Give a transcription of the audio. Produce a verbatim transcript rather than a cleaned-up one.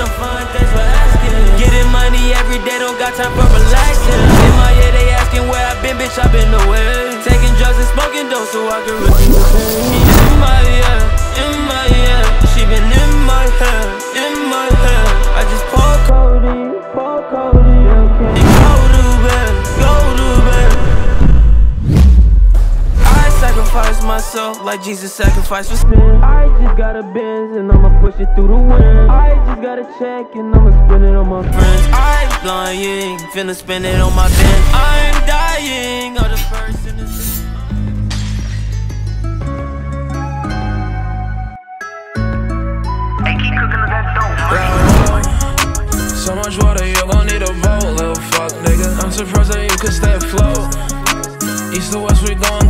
I'm fine, thanks for asking. Getting money every day, don't got time for relaxing. In my head, they asking where I been, bitch, I been away. Taking drugs and smoking dope so I can receive the pain. In my head, in my head, she been in my head, in my head. I just pour codeine, pour codeine, and go to bed, go to bed. I sacrifice myself like Jesus sacrificed for sin. I just got a Benz and I'ma push it through the wind. I just got a check and I'ma spend it on my friends. I'm flying, finna spend it on my Benz. I'm dying of the first in the city. Hey, keep cooking that dope. So much water, you gon' need a boat, little fuck nigga. I'm surprised that you could stay afloat. East to west, we going